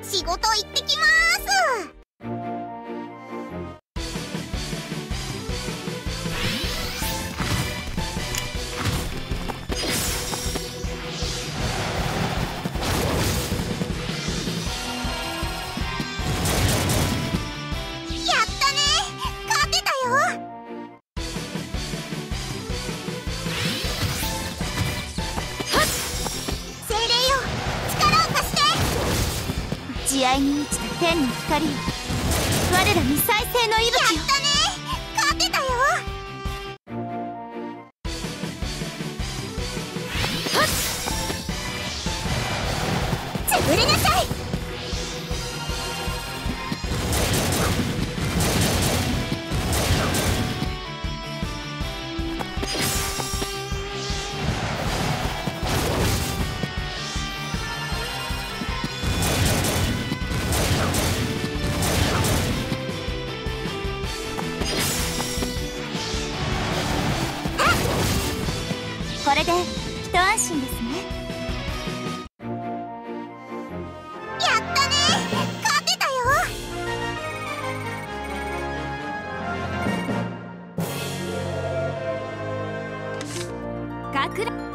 仕事行ってきまーす。 慈愛に満ちた天の光よ、我らに再生の息吹よ。 やったね、勝てたよ。潰れなさい。 これで一安心ですね。 やったね、勝てたよ。 かくら